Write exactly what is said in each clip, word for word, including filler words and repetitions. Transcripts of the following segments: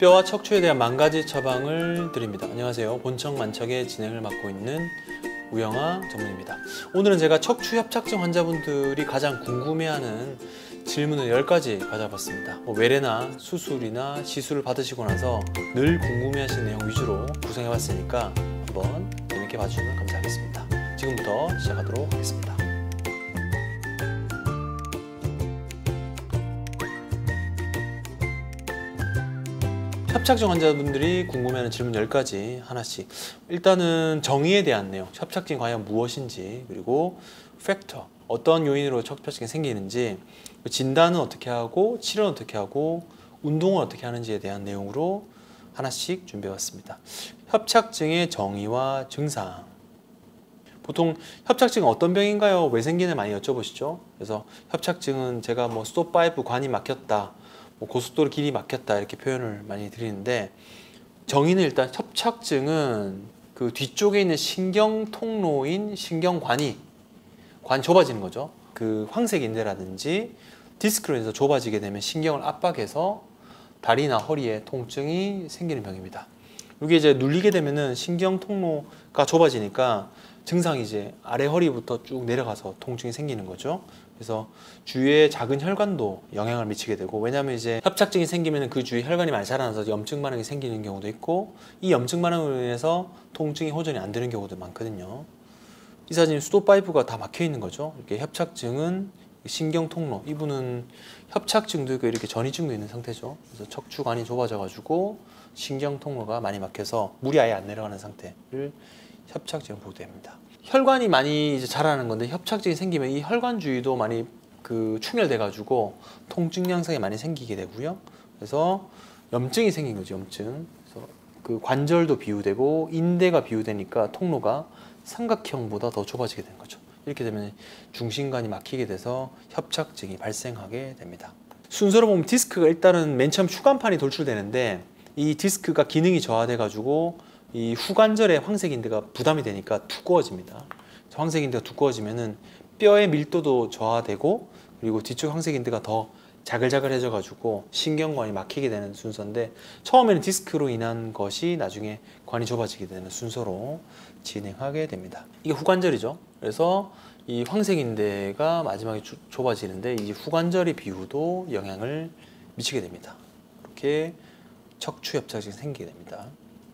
뼈와 척추에 대한 만 가지 처방을 드립니다. 안녕하세요. 본청만척의 진행을 맡고 있는 우영아 전문입니다. 오늘은 제가 척추 협착증 환자분들이 가장 궁금해하는 질문을 열 가지 가져봤습니다. 뭐 외래나 수술이나 시술을 받으시고 나서 늘 궁금해하시는 내용 위주로 구성해봤으니까 한번 재밌게 봐주시면 감사하겠습니다. 지금부터 시작하도록 하겠습니다. 협착증 환자분들이 궁금해하는 질문 열 가지 하나씩. 일단은 정의에 대한 내용, 협착증이 과연 무엇인지, 그리고 팩터, 어떤 요인으로 협착증이 생기는지, 진단은 어떻게 하고 치료는 어떻게 하고 운동은 어떻게 하는지에 대한 내용으로 하나씩 준비해왔습니다. 협착증의 정의와 증상. 보통 협착증은 어떤 병인가요? 왜 생기는 많이 여쭤보시죠. 그래서 협착증은 제가 뭐 스톱파이프 관이 막혔다, 뭐 고속도로 길이 막혔다 이렇게 표현을 많이 드리는데, 정의는 일단 협착증은 그 뒤쪽에 있는 신경 통로인 신경관이 관이 좁아지는 거죠. 그 황색인대라든지 디스크로 인해서 좁아지게 되면 신경을 압박해서 다리나 허리에 통증이 생기는 병입니다. 이게 이제 눌리게 되면은 신경 통로가 좁아지니까 증상이 이제 아래 허리부터 쭉 내려가서 통증이 생기는 거죠. 그래서 주위에 작은 혈관도 영향을 미치게 되고, 왜냐하면 이제 협착증이 생기면 그 주위에 혈관이 많이 자라나서 염증 반응이 생기는 경우도 있고, 이 염증 반응으로 인해서 통증이 호전이 안 되는 경우도 많거든요. 이 사진 수도파이프가 다 막혀 있는 거죠. 이렇게 협착증은 신경 통로, 이분은 협착증도 있고 이렇게 전이증도 있는 상태죠. 그래서 척추관이 좁아져 가지고 신경 통로가 많이 막혀서 물이 아예 안 내려가는 상태를 협착증을 보게 됩니다. 혈관이 많이 이제 자라는 건데, 협착증이 생기면 이 혈관 주위도 많이 그 충혈돼 가지고 통증 양상이 많이 생기게 되고요. 그래서 염증이 생긴 거죠. 염증. 그래서 그 관절도 비우되고 인대가 비우되니까 통로가 삼각형보다 더 좁아지게 되는 거죠. 이렇게 되면 중심관이 막히게 돼서 협착증이 발생하게 됩니다. 순서로 보면 디스크가 일단은 맨 처음 후관판이 돌출되는데, 이 디스크가 기능이 저하돼 가지고 이 후관절의 황색인대가 부담이 되니까 두꺼워집니다. 황색인대가 두꺼워지면은 뼈의 밀도도 저하되고, 그리고 뒤쪽 황색인대가 더 자글자글해져 가지고 신경관이 막히게 되는 순서인데, 처음에는 디스크로 인한 것이 나중에 관이 좁아지게 되는 순서로 진행하게 됩니다. 이게 후관절이죠. 그래서 이 황색인대가 마지막에 주, 좁아지는데, 이 후관절의 비후도 영향을 미치게 됩니다. 이렇게 척추 협착증이 생기게 됩니다.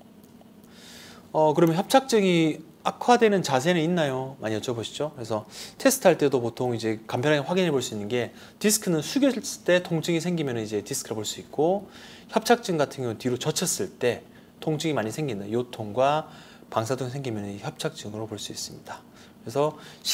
어, 그러면 협착증이 악화되는 자세는 있나요? 많이 여쭤보시죠. 그래서 테스트 할 때도 보통 이제 간편하게 확인해 볼 수 있는 게, 디스크는 숙였을 때 통증이 생기면 이제 디스크를 볼 수 있고, 협착증 같은 경우는 뒤로 젖혔을 때 통증이 많이 생긴다. 요통과 방사통이 생기면 협착증으로 볼 수 있습니다. 그래서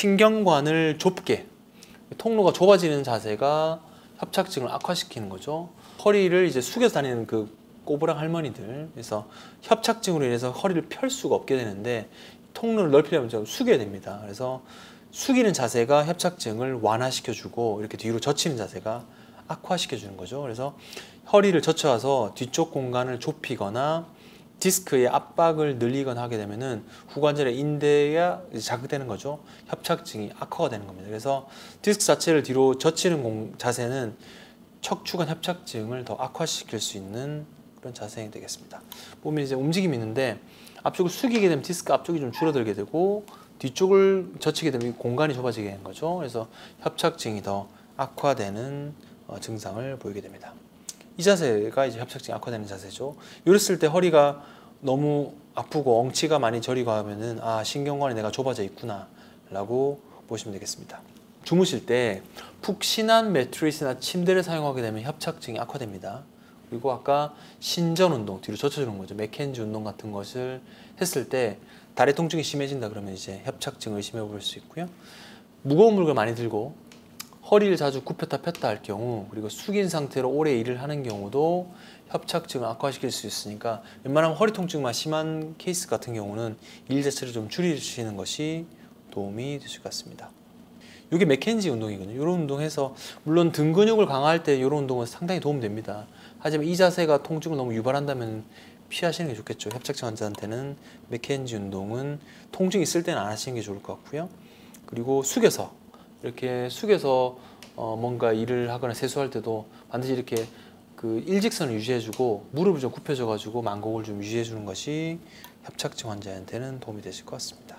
신경관을 좁게, 통로가 좁아지는 자세가 협착증을 악화시키는 거죠. 허리를 이제 숙여서 다니는 그 꼬부랑 할머니들, 그래서 협착증으로 인해서 허리를 펼 수가 없게 되는데, 통로를 넓히려면 좀 숙여야 됩니다. 그래서 숙이는 자세가 협착증을 완화시켜주고, 이렇게 뒤로 젖히는 자세가 악화시켜주는 거죠. 그래서 허리를 젖혀와서 뒤쪽 공간을 좁히거나 디스크의 압박을 늘리거나 하게 되면은 후관절의 인대가 자극되는 거죠. 협착증이 악화가 되는 겁니다. 그래서 디스크 자체를 뒤로 젖히는 공, 자세는 척추관 협착증을 더 악화시킬 수 있는 그런 자세가 되겠습니다. 보면 이제 움직임이 있는데, 앞쪽을 숙이게 되면 디스크 앞쪽이 좀 줄어들게 되고, 뒤쪽을 젖히게 되면 공간이 좁아지게 되는 거죠. 그래서 협착증이 더 악화되는 어, 증상을 보이게 됩니다. 이 자세가 이제 협착증이 악화되는 자세죠. 이랬을 때 허리가 너무 아프고 엉치가 많이 저리고 하면은, 아, 신경관이 내가 좁아져 있구나 라고 보시면 되겠습니다. 주무실 때 푹신한 매트리스나 침대를 사용하게 되면 협착증이 악화됩니다. 그리고 아까 신전 운동, 뒤로 젖혀주는 거죠. 맥켄지 운동 같은 것을 했을 때 다리 통증이 심해진다 그러면 이제 협착증을 의심해 볼 수 있고요. 무거운 물건을 많이 들고 허리를 자주 굽혔다 폈다 할 경우, 그리고 숙인 상태로 오래 일을 하는 경우도 협착증을 악화시킬 수 있으니까, 웬만하면 허리 통증만 심한 케이스 같은 경우는 일 자체를 좀 줄이시는 것이 도움이 되실 것 같습니다. 이게 맥켄지 운동이거든요. 이런 운동해서, 물론 등 근육을 강화할 때 이런 운동은 상당히 도움됩니다. 하지만 이 자세가 통증을 너무 유발한다면 피하시는 게 좋겠죠. 협착증 환자한테는 맥켄지 운동은 통증이 있을 때는 안 하시는 게 좋을 것 같고요. 그리고 숙여서, 이렇게 숙여서 어 뭔가 일을 하거나 세수할 때도 반드시 이렇게 그 그 일직선을 유지해주고 무릎을 좀 굽혀줘가지고 만곡을 좀 유지해주는 것이 협착증 환자한테는 도움이 되실 것 같습니다.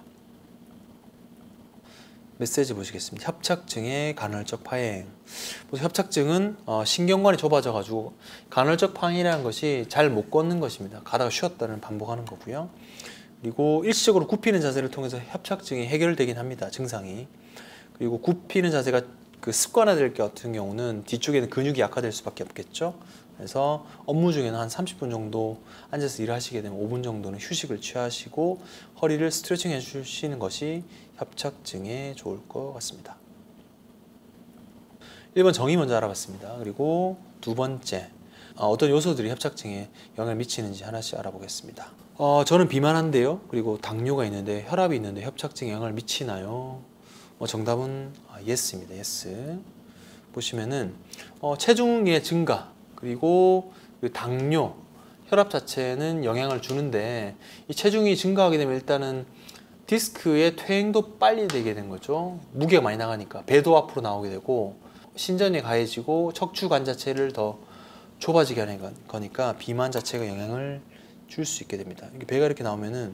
메시지 보시겠습니다. 협착증의 간헐적 파행. 협착증은 어, 신경관이 좁아져가지고 간헐적 파행이라는 것이 잘 못 걷는 것입니다. 가다가 쉬었다는 반복하는 거고요. 그리고 일시적으로 굽히는 자세를 통해서 협착증이 해결되긴 합니다. 증상이. 그리고 굽히는 자세가 그 습관화될 것 같은 경우는 뒤쪽에는 근육이 약화될 수밖에 없겠죠. 그래서 업무 중에는 한 삼십 분 정도 앉아서 일하시게 되면 오 분 정도는 휴식을 취하시고 허리를 스트레칭 해주시는 것이 협착증에 좋을 것 같습니다. 일 번 정의 먼저 알아봤습니다. 그리고 두 번째, 어떤 요소들이 협착증에 영향을 미치는지 하나씩 알아보겠습니다. 어, 저는 비만한데요. 그리고 당뇨가 있는데 혈압이 있는데 협착증에 영향을 미치나요? 어, 정답은 아, 예스입니다. 예스. 보시면은 어, 체중의 증가 그리고 그 당뇨, 혈압 자체는 영향을 주는데 이 체중이 증가하게 되면 일단은 디스크의 퇴행도 빨리 되게 된 거죠. 무게가 많이 나가니까 배도 앞으로 나오게 되고 신전이 가해지고 척추관 자체를 더 좁아지게 하는 거니까 비만 자체가 영향을 줄 수 있게 됩니다. 배가 이렇게 나오면은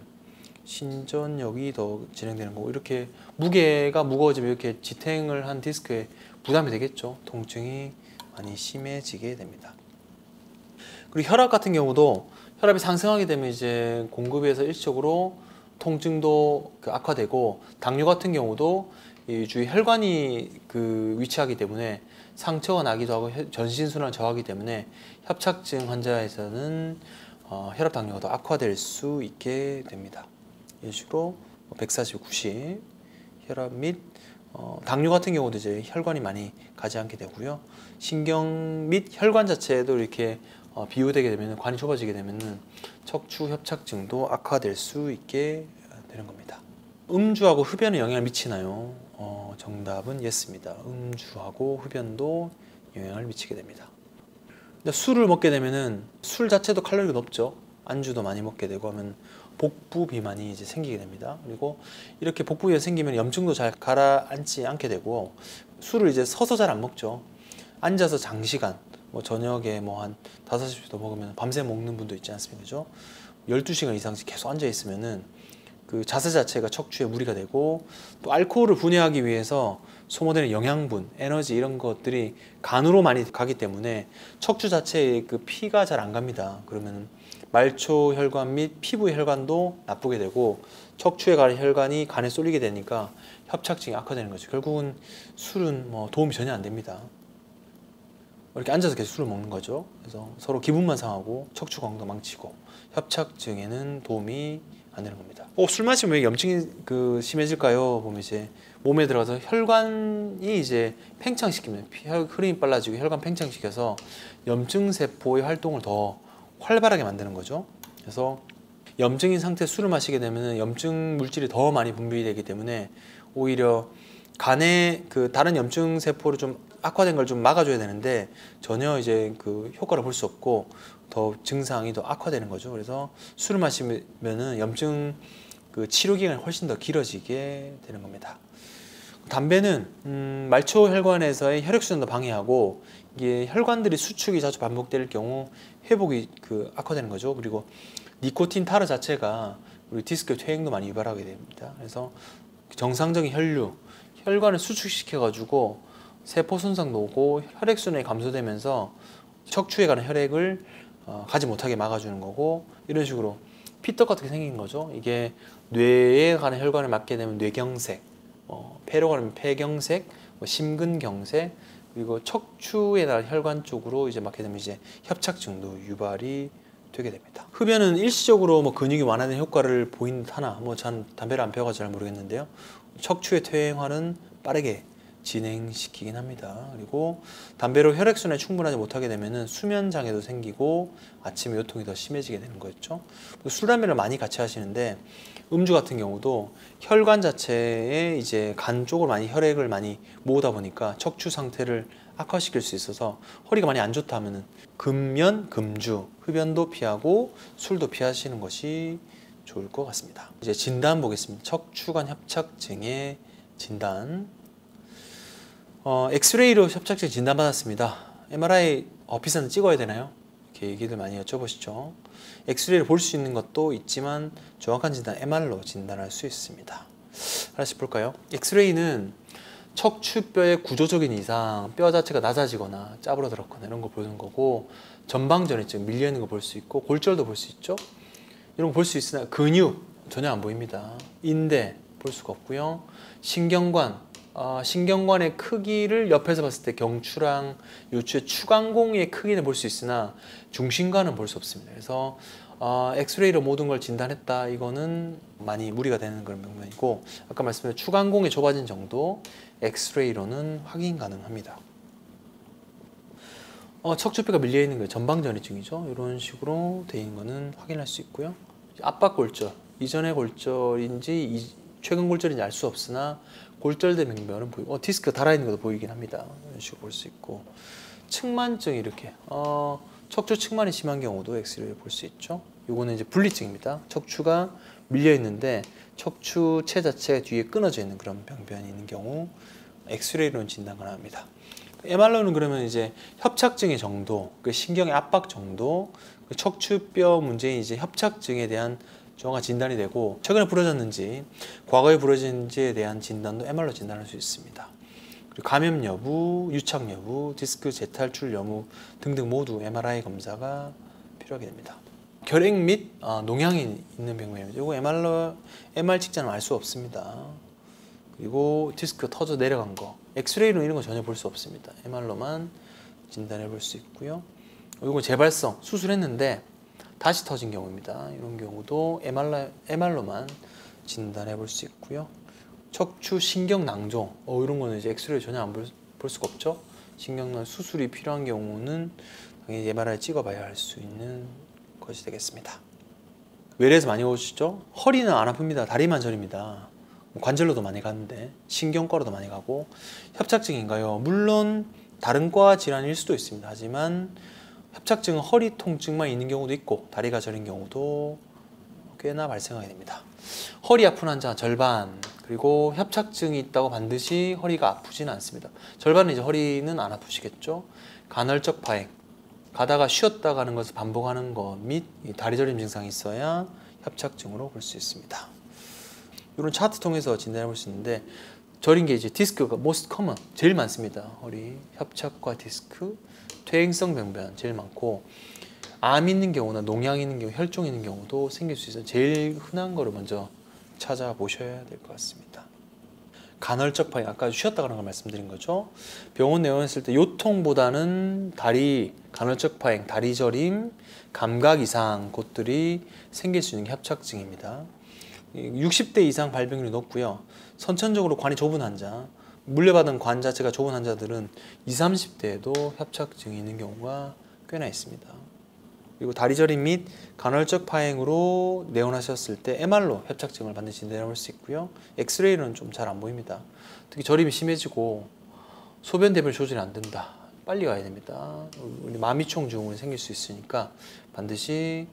신전역이 더 진행되는 거고 이렇게 무게가 무거워지면 이렇게 지탱을 한 디스크에 부담이 되겠죠. 통증이 많이 심해지게 됩니다. 그리고 혈압 같은 경우도 혈압이 상승하게 되면 이제 공급에서 일시적으로 통증도 악화되고 당뇨 같은 경우도 이 주위 혈관이 그 위치하기 때문에 상처가 나기도 하고 전신순환을 저하기 때문에 협착증 환자에서는 어, 혈압 당뇨가 더 악화될 수 있게 됩니다. 이런 식으로 백사십, 구십 혈압 및 어, 당뇨 같은 경우도 이제 혈관이 많이 가지 않게 되고요. 신경 및 혈관 자체도 이렇게 어, 비교되게 되면 관이 좁아지게 되면 척추 협착증도 악화될 수 있게 되는 겁니다. 음주하고 흡연에 영향을 미치나요? 어, 정답은 예스입니다. 음주하고 흡연도 영향을 미치게 됩니다. 술을 먹게 되면은 술 자체도 칼로리가 높죠. 안주도 많이 먹게 되고 하면 복부 비만이 이제 생기게 됩니다. 그리고 이렇게 복부 비만이 생기면 염증도 잘 가라앉지 않게 되고 술을 이제 서서 잘 안 먹죠. 앉아서 장시간 뭐 저녁에 뭐 한 다섯 시부터 먹으면 밤새 먹는 분도 있지 않습니까? 그죠? 열두 시간 이상씩 계속 앉아 있으면은 그 자세 자체가 척추에 무리가 되고 또 알코올을 분해하기 위해서 소모되는 영양분, 에너지 이런 것들이 간으로 많이 가기 때문에 척추 자체에 그 피가 잘 안 갑니다. 그러면 말초 혈관 및 피부 혈관도 나쁘게 되고 척추에 가는 혈관이 간에 쏠리게 되니까 협착증이 악화되는 거죠. 결국은 술은 뭐 도움이 전혀 안 됩니다. 이렇게 앉아서 계속 술을 먹는 거죠. 그래서 서로 기분만 상하고 척추 건강 망치고 협착증에는 도움이 안 되는 겁니다. 어, 술 마시면 왜 염증이 그 심해질까요? 보면 이제 몸에 들어가서 혈관이 이제 팽창시키면 혈, 흐름이 빨라지고 혈관 팽창시켜서 염증 세포의 활동을 더 활발하게 만드는 거죠. 그래서 염증인 상태 술을 마시게 되면 염증 물질이 더 많이 분비되기 때문에 오히려 간에 그 다른 염증 세포를 좀 악화된 걸 좀 막아줘야 되는데 전혀 이제 그 효과를 볼 수 없고 더 증상이 더 악화되는 거죠. 그래서 술을 마시면은 염증 그 치료 기간이 훨씬 더 길어지게 되는 겁니다. 담배는 음, 말초 혈관에서의 혈액순환도 방해하고 이게 혈관들이 수축이 자주 반복될 경우 회복이 그 악화되는 거죠. 그리고 니코틴 타르 자체가 우리 디스크 퇴행도 많이 유발하게 됩니다. 그래서 정상적인 혈류, 혈관을 수축시켜 가지고 세포 손상도 오고 혈액순환이 감소되면서 척추에 가는 혈액을 어, 가지 못하게 막아주는 거고 이런 식으로 피떡 같은 게 생긴 거죠. 이게 뇌에 가는 혈관을 막게 되면 뇌경색, 어, 폐로 가면 폐경색, 뭐 심근경색 그리고 척추에 가는 혈관 쪽으로 이제 막게 되면 이제 협착증도 유발이 되게 됩니다. 흡연은 일시적으로 뭐 근육이 완화된 효과를 보인 듯 하나 뭐 전 담배를 안 피워서 잘 모르겠는데요. 척추의 퇴행화는 빠르게 진행시키긴 합니다. 그리고 담배로 혈액순환이 충분하지 못하게 되면 수면 장애도 생기고 아침에 요통이 더 심해지게 되는 거였죠. 술, 담배를 많이 같이 하시는데 음주 같은 경우도 혈관 자체에 이제 간 쪽으로 많이 혈액을 많이 모으다 보니까 척추 상태를 악화시킬 수 있어서 허리가 많이 안 좋다 하면은 금연, 금주, 흡연도 피하고 술도 피하시는 것이 좋을 것 같습니다. 이제 진단 보겠습니다. 척추관 협착증의 진단. 어, 엑스레이로 협착증 진단받았습니다. 엠알아이 어, 비싼 데 찍어야 되나요? 이렇게 얘기들 많이 여쭤보시죠. 엑스레이를 볼 수 있는 것도 있지만 정확한 진단 엠알로 진단할 수 있습니다. 하나씩 볼까요? 엑스레이는 척추뼈의 구조적인 이상, 뼈 자체가 낮아지거나 짜부러들었거나 이런 거 보는 거고, 전방전이증 밀려 있는 거 볼 수 있고, 골절도 볼 수 있죠. 이런 거 볼 수 있으나 근육 전혀 안 보입니다. 인대 볼 수가 없고요. 신경관, 어, 신경관의 크기를 옆에서 봤을 때 경추랑 요추의 추간공의 크기는 볼 수 있으나 중심관은 볼 수 없습니다. 그래서 어, 엑스레이로 모든 걸 진단했다, 이거는 많이 무리가 되는 그런 명명이고, 아까 말씀드린 추간공이 좁아진 정도 엑스레이로는 확인 가능합니다. 어, 척추뼈가 밀려 있는 거 전방전이증이죠. 이런 식으로 되어 있는 거는 확인할 수 있고요. 압박 골절, 이전의 골절인지 이, 최근 골절인지 알 수 없으나 골절된 병변은 보이고, 어, 디스크 달아있는 것도 보이긴 합니다. 이런 식으로 볼 수 있고, 측만증이 이렇게 어, 척추 측만이 심한 경우도 엑스레이를 볼 수 있죠. 요거는 이제 분리증입니다. 척추가 밀려 있는데 척추체 자체가 뒤에 끊어져 있는 그런 병변이 있는 경우 엑스레이로는 진단 가능합니다. 엠알로는 그러면 이제 협착증의 정도, 그 신경의 압박 정도, 그 척추뼈 문제인 이제 협착증에 대한 정확한 진단이 되고, 최근에 부러졌는지 과거에 부러진지에 대한 진단도 엠알로 진단할 수 있습니다. 그리고 감염 여부, 유착 여부, 디스크 재탈출 여부 등등 모두 엠알아이 검사가 필요하게 됩니다. 결핵 및 어, 농양이 있는 병명입니다. 이거 엠알로, 엠알 측정은 알 수 없습니다. 그리고 디스크 터져 내려간 거, 엑스레이로 이런 거 전혀 볼 수 없습니다. 엠알로만 진단해 볼 수 있고요. 이거 재발성, 수술했는데 다시 터진 경우입니다. 이런 경우도 엠알로, 엠알로만 진단해 볼 수 있고요. 척추 신경낭종, 어, 이런 거는 이제 엑스레이 전혀 안 볼 볼 수가 없죠. 신경낭 수술이 필요한 경우는 당연히 엠알아이 찍어봐야 할 수 있는 것이 되겠습니다. 외래에서 많이 오시죠? 허리는 안 아픕니다. 다리만 저립니다. 관절로도 많이 가는데 신경과로도 많이 가고, 협착증인가요? 물론 다른 과 질환일 수도 있습니다. 하지만 협착증은 허리 통증만 있는 경우도 있고 다리가 저린 경우도 꽤나 발생하게 됩니다. 허리 아픈 환자 절반, 그리고 협착증이 있다고 반드시 허리가 아프지는 않습니다. 절반은 이제 허리는 안 아프시겠죠. 간헐적 파행, 가다가 쉬었다 가는 것을 반복하는 것 및 다리 저림 증상이 있어야 협착증으로 볼 수 있습니다. 이런 차트 통해서 진단해 볼 수 있는데, 저린 게 이제 디스크가 most common, 제일 많습니다. 허리 협착과 디스크, 퇴행성 병변 제일 많고, 암 있는 경우나 농양 있는 경우, 혈종 있는 경우도 생길 수 있어요. 제일 흔한 거를 먼저 찾아보셔야 될 것 같습니다. 간헐적 파행, 아까 쉬었다 가는 걸 말씀드린 거죠. 병원 내원했을 때 요통보다는 다리 간헐적 파행, 다리 저림, 감각 이상, 것들이 생길 수 있는 게 협착증입니다. 육십 대 이상 발병률이 높고요. 선천적으로 관이 좁은 환자, 물려받은 관 자체가 좁은 환자들은 이십, 삼십 대에도 협착증이 있는 경우가 꽤나 있습니다. 그리고 다리 저림 및 간헐적 파행으로 내원하셨을 때 엠알로 협착증을 반드시 진단해 볼 수 있고요. 엑스레이로는 좀 잘 안 보입니다. 특히 저림이 심해지고 소변 대변 조절이 안 된다, 빨리 가야 됩니다. 우리 마미총 증후군이 생길 수 있으니까 반드시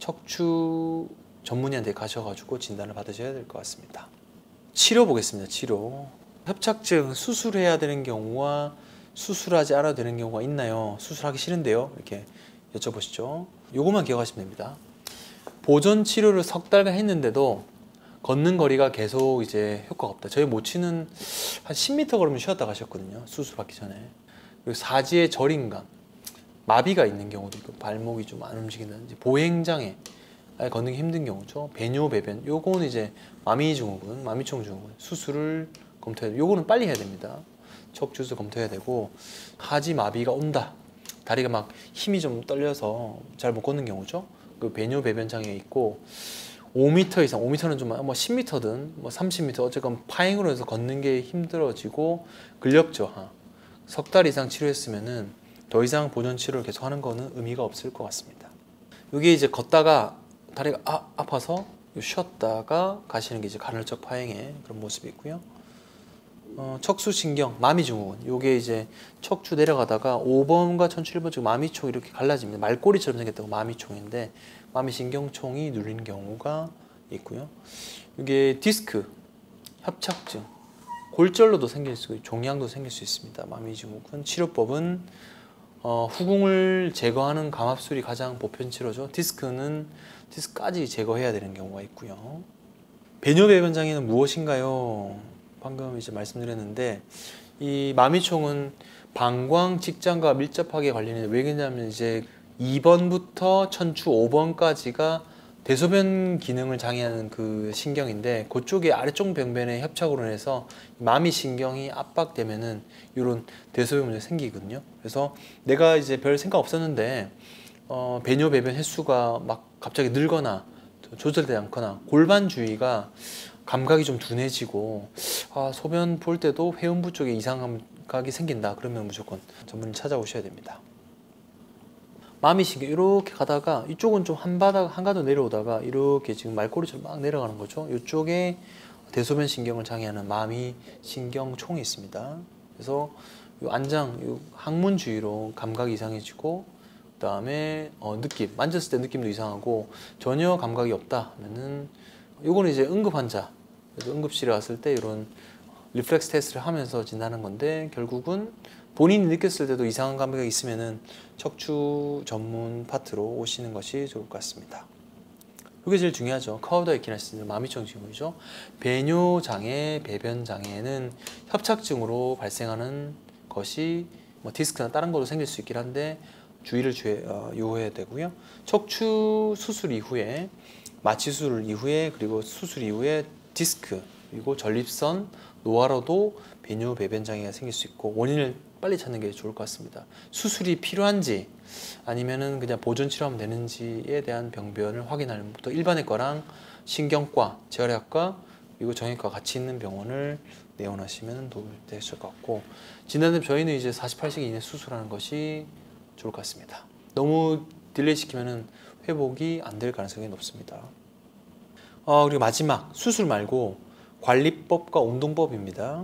척추 전문의한테 가셔가지고 진단을 받으셔야 될 것 같습니다. 치료 보겠습니다. 치료. 협착증 수술해야 되는 경우와 수술하지 않아도 되는 경우가 있나요? 수술하기 싫은데요? 이렇게 여쭤보시죠. 요것만 기억하시면 됩니다. 보존 치료를 석 달간 했는데도 걷는 거리가 계속 이제 효과가 없다. 저희 모치는 한 십 미터 걸으면 쉬었다 가셨거든요. 수술받기 전에. 그리고 사지의 저림감, 마비가 있는 경우도 있고, 발목이 좀 안 움직인다든지, 보행장애, 걷는 게 힘든 경우죠. 배뇨, 배변, 요거는 이제 마미 증후군, 마미총 증후군 수술을 검토해야 돼요. 요거는 빨리 해야 됩니다. 척추수 검토해야 되고, 하지 마비가 온다, 다리가 막 힘이 좀 떨려서 잘 못 걷는 경우죠. 그 배뇨, 배변 장애 있고, 오 미터 이상, 오 미터는 좀 뭐 십 미터든 뭐 삼십 미터 어쨌건 파행으로 해서 걷는 게 힘들어지고 근력 저하, 석 달 이상 치료했으면은 더 이상 보존 치료를 계속 하는 거는 의미가 없을 것 같습니다. 이게 이제 걷다가 다리가 아, 아파서 쉬었다가 가시는 게 이제 간헐적 파행의 그런 모습이 있고요. 어, 척수신경, 마미증후군, 요게 이제 척추 내려가다가 오 번과 천칠 번 쪽 마미총 이렇게 갈라집니다. 말꼬리처럼 생겼다고 마미총인데, 마미신경총이 눌리는 경우가 있고요. 이게 디스크, 협착증, 골절로도 생길 수 있고 종양도 생길 수 있습니다. 마미증후군 치료법은 어, 후궁을 제거하는 감압술이 가장 보편 치료죠. 디스크는 디스크까지 제거해야 되는 경우가 있고요. 배뇨 배변 장애는 무엇인가요? 방금 이제 말씀드렸는데 이 마미총은 방광 직장과 밀접하게 관련해요. 왜 그러냐면 이제 이 번부터 천추 오 번까지가 대소변 기능을 장애하는 그 신경인데 그쪽에 아래쪽 병변의 협착으로 인해서 마미 신경이 압박되면은 이런 대소변 문제가 생기거든요. 그래서 내가 이제 별 생각 없었는데 어, 배뇨 배변 횟수가 막 갑자기 늘거나 조절되지 않거나 골반 주위가 감각이 좀 둔해지고 아, 소변 볼 때도 회음부 쪽에 이상감각이 생긴다. 그러면 무조건 전문의 찾아오셔야 됩니다. 마미신경 이렇게 가다가 이쪽은 좀 한 바닥 한 가닥 내려오다가 이렇게 지금 말꼬리처럼 막 내려가는 거죠. 이쪽에 대소변 신경을 장애하는 마미신경총이 있습니다. 그래서 이 안장, 이 항문 주위로 감각이 이상해지고 그 다음에 어, 느낌, 만졌을 때 느낌도 이상하고 전혀 감각이 없다 하면은 이거는 이제 응급 환자, 응급실에 왔을 때 이런 리플렉스 테스트를 하면서 진단하는 건데 결국은 본인이 느꼈을 때도 이상한 감각이 있으면은 척추 전문 파트로 오시는 것이 좋을 것 같습니다. 이게 제일 중요하죠. 카우더 에키나시스, 마미총 징후이죠. 배뇨 장애, 배변 장애는 협착증으로 발생하는 것이 뭐 디스크나 다른 것도 생길 수 있긴 한데 주의를 주의, 어, 요해야 되고요. 척추 수술 이후에 마취 수술 이후에 그리고 수술 이후에 디스크 그리고 전립선 노화로도 배뇨 배변 장애가 생길 수 있고 원인을 빨리 찾는 게 좋을 것 같습니다. 수술이 필요한지 아니면은 그냥 보존 치료하면 되는지에 대한 병변을 확인하는 또 일반외과랑 신경과, 재활의학과 그리고 정형외과 같이 있는 병원을 내원하시면 도움이 되실 것 같고 진단되면 저희는 이제 사십팔 시간 이내 수술하는 것이 좋을 것 같습니다. 너무 딜레이 시키면은 회복이 안 될 가능성이 높습니다. 어, 그리고 마지막 수술 말고 관리법과 운동법입니다.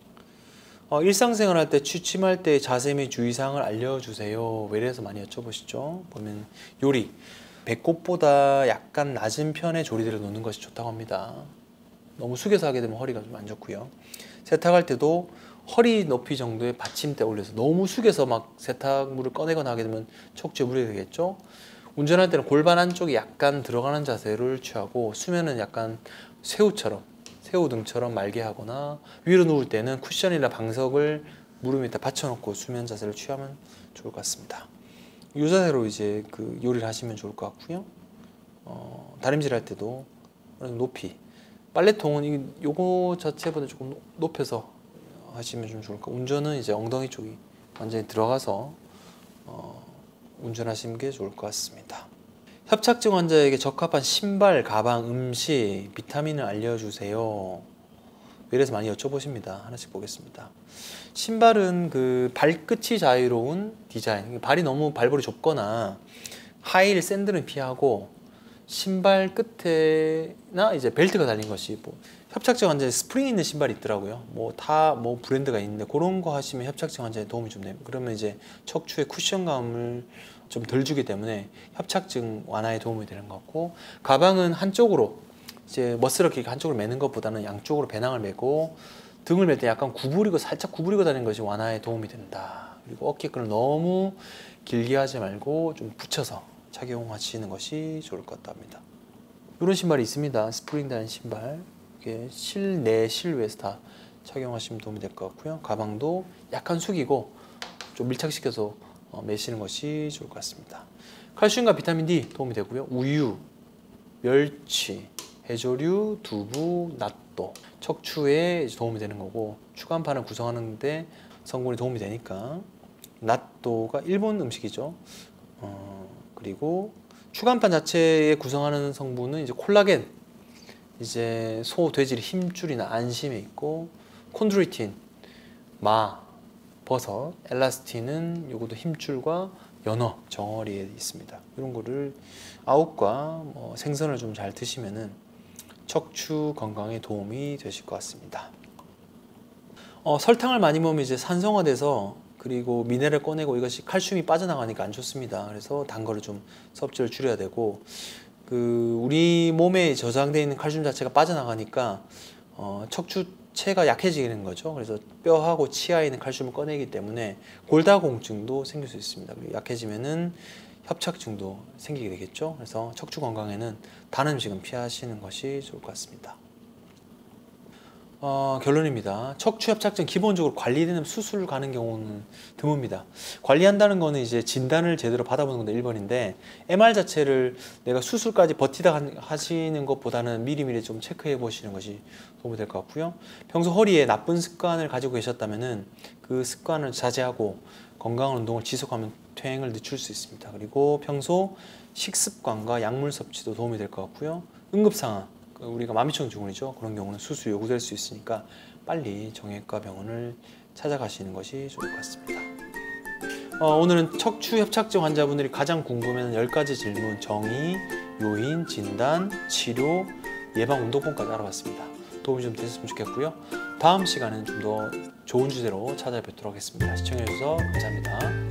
어, 일상생활 할 때 취침할 때 자세 및 주의사항을 알려주세요. 외래에서 많이 여쭤보시죠. 보면 요리, 배꼽보다 약간 낮은 편의 조리대를 놓는 것이 좋다고 합니다. 너무 숙여서 하게 되면 허리가 좀 안 좋고요. 세탁할 때도 허리 높이 정도의 받침대 올려서 너무 숙여서 막 세탁물을 꺼내거나 하게 되면 척추에 무리가 되겠죠. 운전할 때는 골반 안쪽이 약간 들어가는 자세를 취하고 수면은 약간 새우처럼 새우등처럼 말게 하거나 위로 누울 때는 쿠션이나 방석을 무릎 밑에 받쳐놓고 수면 자세를 취하면 좋을 것 같습니다. 이 자세로 이제 그 요리를 하시면 좋을 것 같고요. 어, 다림질 할 때도 높이 빨래통은 이 요거 자체보다 조금 높여서 하시면 좀 좋을 것 같고 운전은 이제 엉덩이 쪽이 완전히 들어가서 어, 운전하시는 게 좋을 것 같습니다. 협착증 환자에게 적합한 신발, 가방, 음식, 비타민을 알려주세요. 이래서 많이 여쭤보십니다. 하나씩 보겠습니다. 신발은 그 발끝이 자유로운 디자인, 발이 너무 발볼이 좁거나 하이힐 샌들은 피하고 신발 끝에나 이제 벨트가 달린 것이 뭐 협착증 환자에 스프링 있는 신발이 있더라고요. 뭐 다 뭐 브랜드가 있는데 그런 거 하시면 협착증 환자에 도움이 좀 됩니다. 그러면 이제 척추의 쿠션감을 좀 덜 주기 때문에 협착증 완화에 도움이 되는 것 같고 가방은 한쪽으로 이제 멋스럽게 한쪽으로 매는 것보다는 양쪽으로 배낭을 메고 등을 맬 때 약간 구부리고 살짝 구부리고 다니는 것이 완화에 도움이 된다. 그리고 어깨끈을 너무 길게 하지 말고 좀 붙여서 착용하시는 것이 좋을 것 같답니다. 이런 신발이 있습니다. 스프링 달린 신발. 이게 실내, 실외에서 다 착용하시면 도움이 될 것 같고요. 가방도 약간 숙이고 좀 밀착시켜서 매시는 것이 좋을 것 같습니다. 칼슘과 비타민 D 도움이 되고요. 우유, 멸치, 해조류, 두부, 낫또 척추에 도움이 되는 거고 추간판을 구성하는 데 성분이 도움이 되니까 낫또가 일본 음식이죠. 어, 그리고 추간판 자체에 구성하는 성분은 이제 콜라겐, 이제 소, 돼지 힘줄이나 안심에 있고 콘드로이틴, 마, 버섯, 엘라스틴은 요것도 힘줄과 연어, 정어리에 있습니다. 이런 거를 아욱과 뭐 생선을 좀 잘 드시면은 척추 건강에 도움이 되실 것 같습니다. 어, 설탕을 많이 먹으면 이제 산성화돼서 그리고 미네랄 꺼내고 이것이 칼슘이 빠져나가니까 안 좋습니다. 그래서 단 거를 좀 섭취를 줄여야 되고 그 우리 몸에 저장되어 있는 칼슘 자체가 빠져나가니까 어, 척추 체가 약해지는 거죠. 그래서 뼈하고 치아에 있는 칼슘을 꺼내기 때문에 골다공증도 생길 수 있습니다. 그리고 약해지면은 협착증도 생기게 되겠죠. 그래서 척추 건강에는 단 음식은 피하시는 것이 좋을 것 같습니다. 어, 결론입니다. 척추 협착증 기본적으로 관리되는 수술을 가는 경우는 드뭅니다. 관리한다는 거는 이제 진단을 제대로 받아보는 건데 일 번인데 엠알 자체를 내가 수술까지 버티다 하시는 것보다는 미리미리 좀 체크해 보시는 것이 도움이 될 것 같고요. 평소 허리에 나쁜 습관을 가지고 계셨다면은 그 습관을 자제하고 건강한 운동을 지속하면 퇴행을 늦출 수 있습니다. 그리고 평소 식습관과 약물 섭취도 도움이 될 것 같고요. 응급상황, 우리가 마미총 증후군이죠. 그런 경우는 수술 요구될 수 있으니까 빨리 정형외과 병원을 찾아가시는 것이 좋을 것 같습니다. 어, 오늘은 척추 협착증 환자분들이 가장 궁금해하는 열 가지 질문, 정의, 요인, 진단, 치료, 예방 운동법까지 알아봤습니다. 도움이 좀 되셨으면 좋겠고요. 다음 시간에는 좀 더 좋은 주제로 찾아뵙도록 하겠습니다. 시청해주셔서 감사합니다.